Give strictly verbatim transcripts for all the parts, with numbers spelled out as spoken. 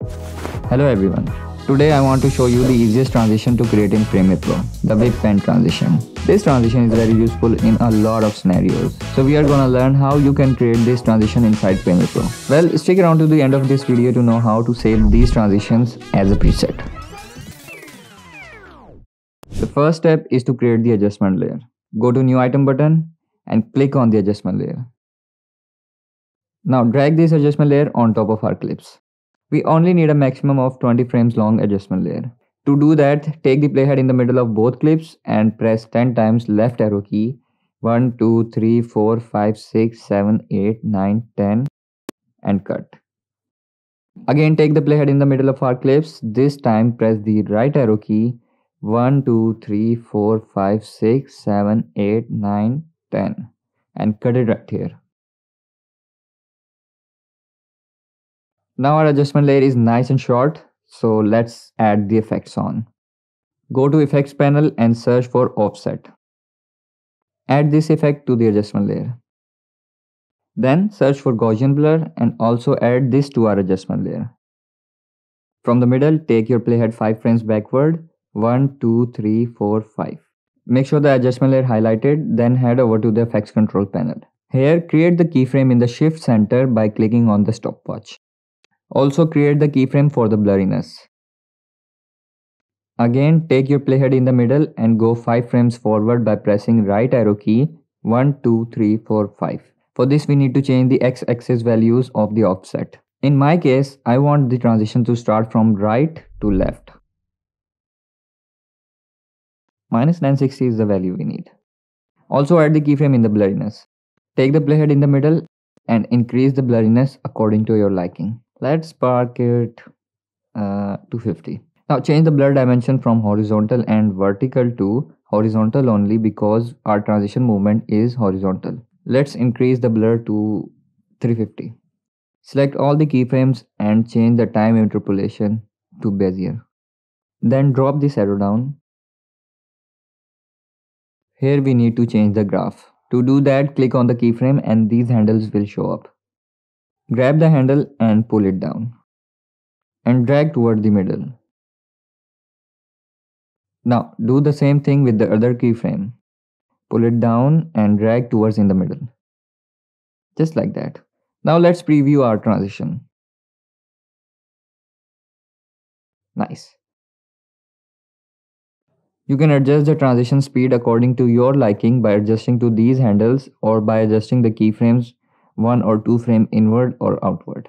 Hello everyone. Today I want to show you the easiest transition to create in Premiere Pro, the whip pen transition. This transition is very useful in a lot of scenarios. So we are gonna learn how you can create this transition inside Premiere Pro. Well, stick around to the end of this video to know how to save these transitions as a preset. The first step is to create the adjustment layer. Go to New Item button and click on the adjustment layer. Now drag this adjustment layer on top of our clips. We only need a maximum of twenty frames long adjustment layer. To do that, take the playhead in the middle of both clips and press ten times left arrow key one, two, three, four, five, six, seven, eight, nine, ten and cut. Again, take the playhead in the middle of our clips. This time press the right arrow key one, two, three, four, five, six, seven, eight, nine, ten and cut it right here. Now our adjustment layer is nice and short, so let's add the effects on. Go to Effects panel and search for Offset. Add this effect to the adjustment layer. Then search for Gaussian blur and also add this to our adjustment layer. From the middle, take your playhead five frames backward. one, two, three, four, five. Make sure the adjustment layer highlighted, then head over to the Effects Control panel. Here, create the keyframe in the Shift center by clicking on the stopwatch. Also create the keyframe for the blurriness. Again, take your playhead in the middle and go five frames forward by pressing right arrow key one, two, three, four, five. For this we need to change the x-axis values of the offset. In my case, I want the transition to start from right to left. minus nine sixty is the value we need. Also add the keyframe in the blurriness. Take the playhead in the middle and increase the blurriness according to your liking. Let's park it uh, to fifty. Now change the blur dimension from horizontal and vertical to horizontal only because our transition movement is horizontal. Let's increase the blur to three fifty. Select all the keyframes and change the time interpolation to Bezier. Then drop this arrow down. Here we need to change the graph. To do that, click on the keyframe and these handles will show up. Grab the handle and pull it down and drag toward the middle. Now do the same thing with the other keyframe. Pull it down and drag towards in the middle. Just like that. Now let's preview our transition. Nice. You can adjust the transition speed according to your liking by adjusting to these handles or by adjusting the keyframes one or two frame inward or outward.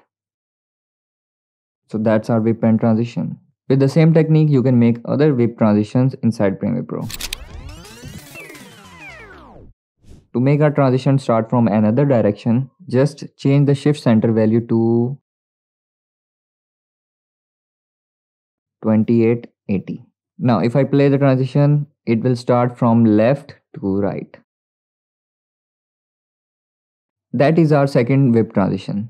So that's our whip pen transition. With the same technique, you can make other whip transitions inside Premiere Pro. To make our transition start from another direction, just change the shift center value to twenty-eight eighty. Now if I play the transition, it will start from left to right. That is our second whip transition.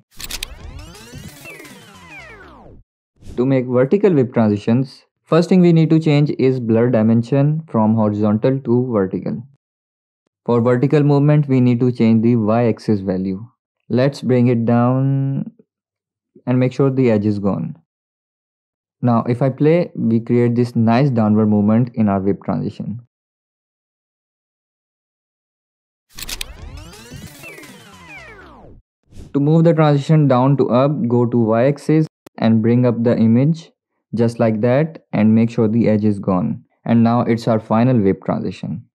To make vertical whip transitions, first thing we need to change is blur dimension from horizontal to vertical. For vertical movement, we need to change the y-axis value. Let's bring it down and make sure the edge is gone. Now if I play, we create this nice downward movement in our whip transition. To move the transition down to up, go to y-axis and bring up the image just like that and make sure the edge is gone. And now it's our final whip transition.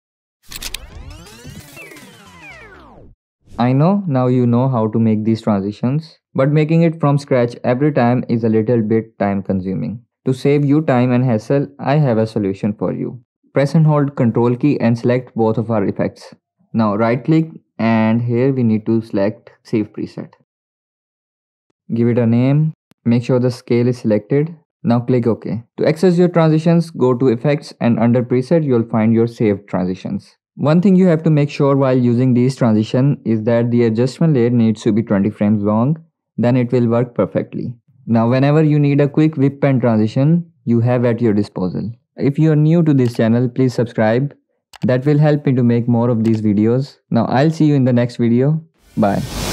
I know now you know how to make these transitions, but making it from scratch every time is a little bit time consuming. To save you time and hassle, I have a solution for you. Press and hold Control key and select both of our effects. Now right click and here we need to select Save Preset. Give it a name. Make sure the scale is selected. Now click OK. To access your transitions, go to Effects and under Preset you'll find your saved transitions. One thing you have to make sure while using these transitions is that the adjustment layer needs to be twenty frames long, then it will work perfectly. Now whenever you need a quick whip pen transition, you have at your disposal. If you are new to this channel, please subscribe. That will help me to make more of these videos. Now I'll see you in the next video. Bye.